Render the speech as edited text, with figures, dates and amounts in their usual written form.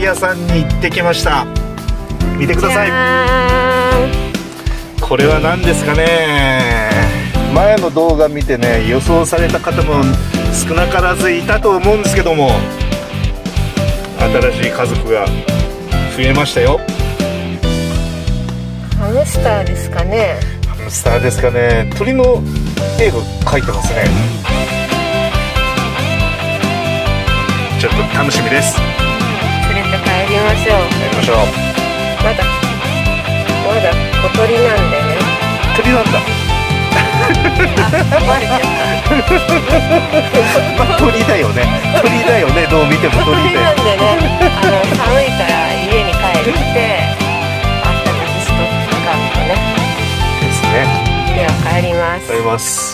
り屋さんに行ってきました。見てください。これは何ですかね。前の動画見てね、予想された方も少なからずいたと思うんですけども、新しい家族が増えましたよ。 ハムスターですかね。 ハムスターですかね。鳥の絵が描いてますね。ちょっと楽しみです。 連れて帰りましょう。 やりましょう。 まだ小鳥なんでね。 鳥なんだ。 バレちゃった。 まあ、鳥だよね。鳥だよね。どう見ても鳥で。 鳥なんでね。寒いから家に帰ってあったかくしとかんとね。 ですね。 では帰ります。 帰ります。